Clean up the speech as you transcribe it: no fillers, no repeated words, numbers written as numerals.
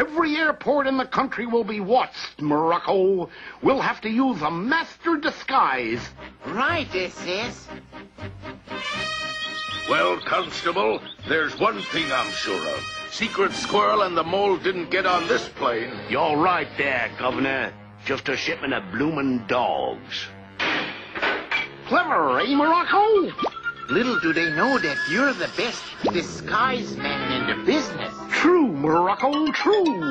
Every airport in the country will be watched, Morocco. We'll have to use a master disguise. Right, SS. Well, Constable, there's one thing I'm sure of. Secret Squirrel and the Mole didn't get on this plane. You're right there, Governor. Just a shipment of bloomin' dogs. Clever, eh, Morocco? Little do they know that you're the best disguise man in the business. True, Morocco, true.